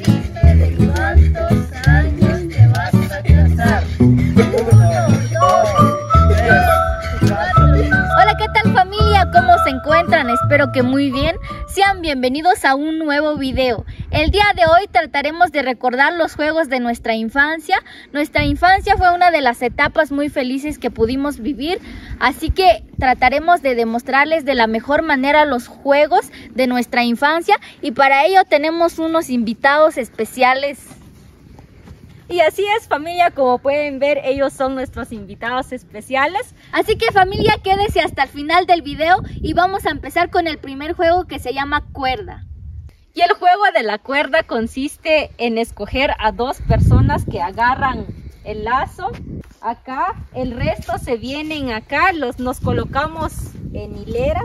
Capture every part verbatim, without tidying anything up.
Dime de cuántos años te vas a casar. Uno, dos, tres, cuatro. Hola, ¿qué tal familia? ¿Cómo se encuentran? Espero que muy bien. Sean bienvenidos a un nuevo video. El día de hoy trataremos de recordar los juegos de nuestra infancia. Nuestra infancia fue una de las etapas muy felices que pudimos vivir, así que trataremos de demostrarles de la mejor manera los juegos de nuestra infancia y para ello tenemos unos invitados especiales. Y así es, familia, como pueden ver, ellos son nuestros invitados especiales. Así que familia, quédese hasta el final del video y vamos a empezar con el primer juego que se llama cuerda. Y el juego de la cuerda consiste en escoger a dos personas que agarran el lazo acá, el resto se vienen acá, los, nos colocamos en hilera.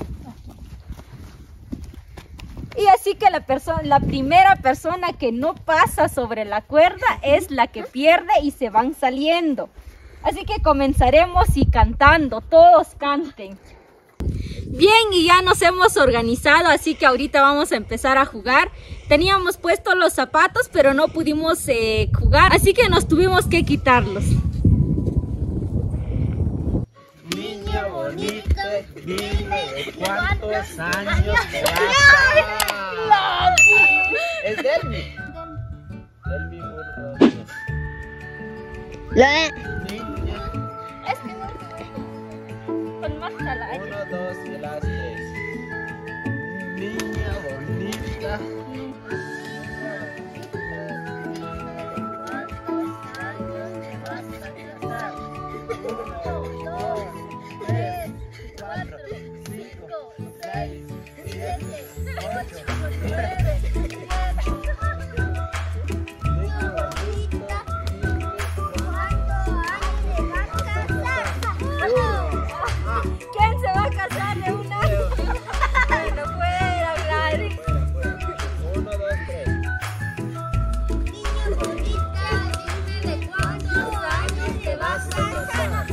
Y así que la, persona, la primera persona que no pasa sobre la cuerda es la que pierde y se van saliendo. Así que comenzaremos y cantando, todos canten. Bien, y ya nos hemos organizado, así que ahorita vamos a empezar a jugar. Teníamos puestos los zapatos, pero no pudimos eh, jugar, así que nos tuvimos que quitarlos. Niña bonita, dime de cuántos años te vas a casar. Es Delmi. Delmi, uno, dos, tres. Niña. Es que no, con más talacha. Uno, dos y las tres. Niña bonita. ¿Quién se va a casar de una? No puede hablar. Uno, dos, tres. Niña bonita, dime de cuántos años te vas a casar.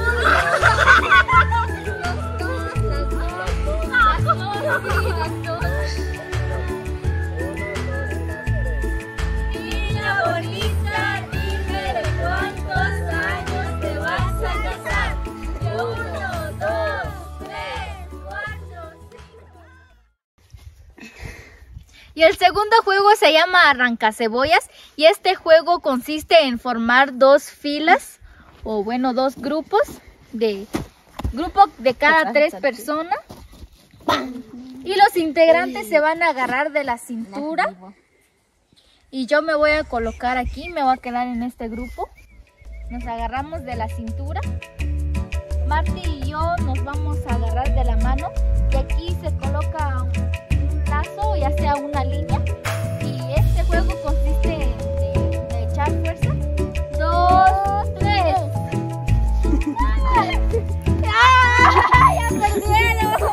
Niña bonita, dime de cuántos años te vas a casar. Uno, dos, tres, cuatro, cinco. Y el segundo juego se llama Arrancacebollas y este juego consiste en formar dos filas o bueno dos grupos de grupo de cada tres personas y los integrantes se van a agarrar de la cintura y yo me voy a colocar aquí, me voy a quedar en este grupo. Nos agarramos de la cintura, Marty y yo nos vamos a agarrar de la mano y aquí se coloca un lazo, ya sea una línea, y este juego consiste en de, de echar fuerza. Dos, tres. ¡Ah! ¡Ya perdieron!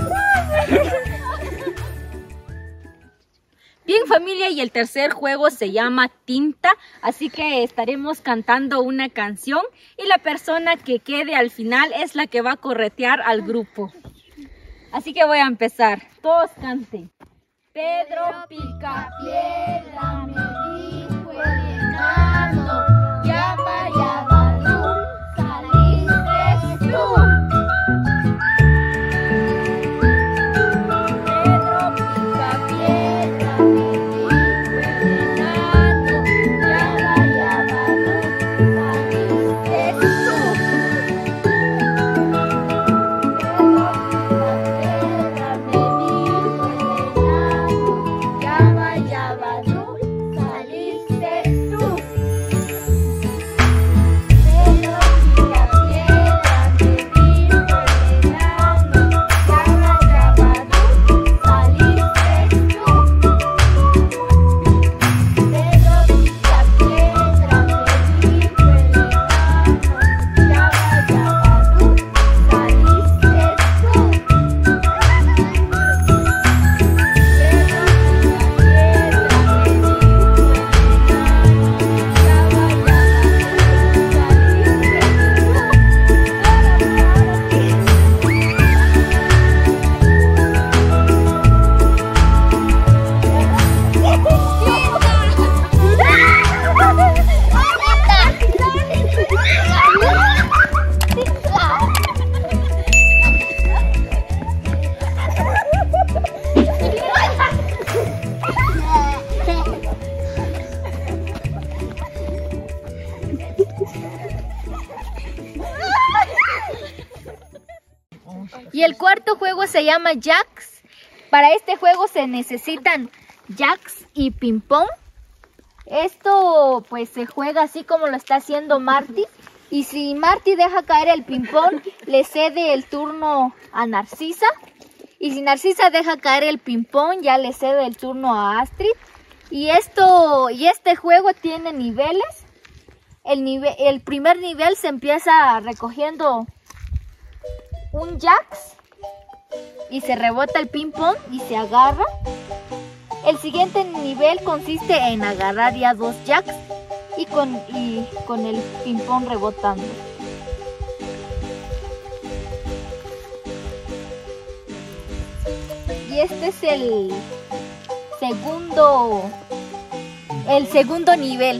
Bien familia, y el tercer juego se llama Tinta, así que estaremos cantando una canción y la persona que quede al final es la que va a corretear al grupo. Así que voy a empezar, todos canten. Pedro Picapiedra me dijo el enano, llama ya Balú, saliste tú. Pedro Picapiedra me dijo el enano, llama ya Balú, saliste tú. Pedro Picapiedra me dijo el enano, llama juego se llama Jacks. Para este juego se necesitan jacks y ping pong. Esto pues se juega así como lo está haciendo Marty. Y si Marty deja caer el ping pong, le cede el turno a Narcisa. Y si Narcisa deja caer el ping pong, ya le cede el turno a Astrid. Y esto y este juego tiene niveles. El, nivel, el primer nivel se empieza recogiendo un jacks y se rebota el ping pong y se agarra. El siguiente nivel consiste en agarrar ya dos jacks y con, y con el ping pong rebotando. Y este es el segundo, el segundo nivel.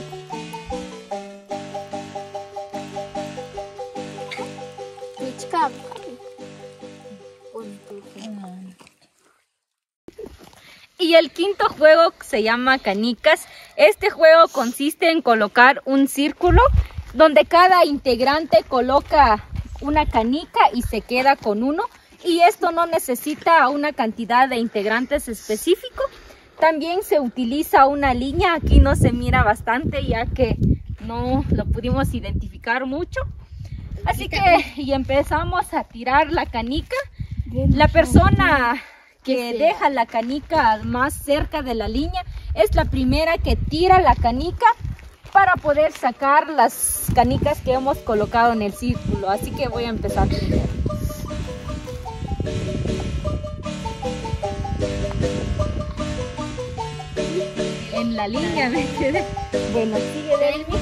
Y el quinto juego se llama canicas. Este juego consiste en colocar un círculo donde cada integrante coloca una canica y se queda con uno. Y esto no necesita una cantidad de integrantes específico. También se utiliza una línea. Aquí no se mira bastante ya que no lo pudimos identificar mucho. Así que y empezamos a tirar la canica. La persona que deja la canica más cerca de la línea es la primera que tira la canica para poder sacar las canicas que hemos colocado en el círculo. Así que voy a empezar primero. En la línea me quedé. Bueno, sigue Delmi.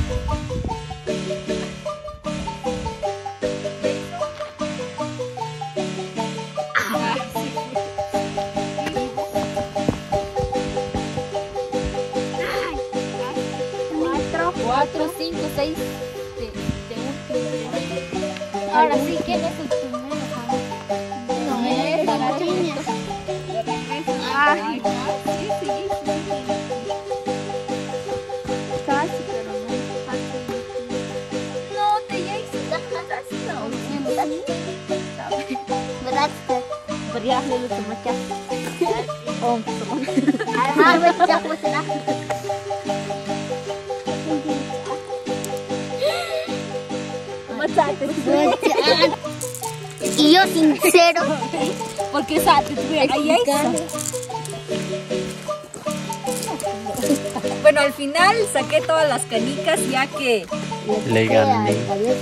cuatro, cinco, seis de, de un. Ahora sí, ¿quién es el primero? No, es la niña. Ay, Sí, sí, sí. casi, pero no. No, te ya hice la casi no. ¿Verdad? Beriahlah lu semacam. Oh, Ah, baca aku senang. Y yo sincero. Porque sabe, ahí es. Bueno, al final saqué todas las canicas ya que Le gané.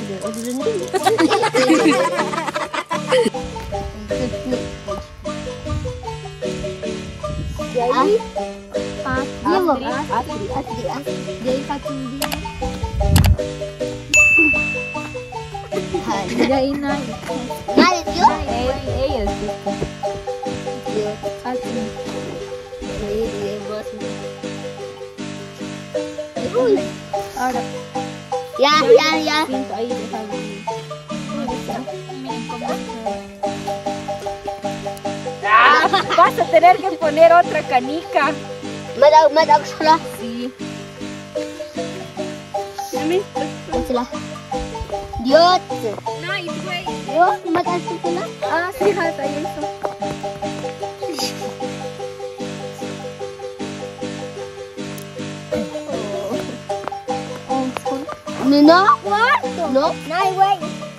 Jadi Dia mau Astrid, Astrid, Astrid. Jadi satu dia. Dia ini. Naik yo. eh, ellas. Astrid. Ahora Ya, ya, ya. pintu ahí deja dulu. Ah, vas a tener que poner otra canica. Madak, madak salah. Sí. Salah. Dia. No, y fue. Yo, madak salah. Ah, sí, hasta ahí eso. No, no. Naik, wey.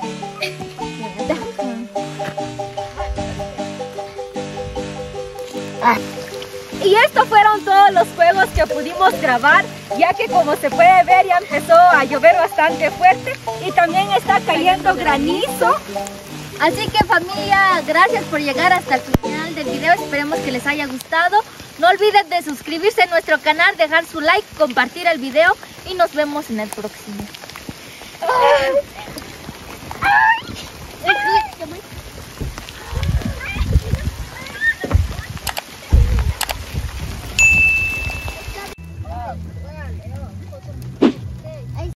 Y estos fueron todos los juegos que pudimos grabar, ya que como se puede ver ya empezó a llover bastante fuerte y también está cayendo granizo. Así que familia, gracias por llegar hasta el final del video. Esperemos que les haya gustado. No olviden de suscribirse a nuestro canal, dejar su like, compartir el video y nos vemos en el próximo. Ay.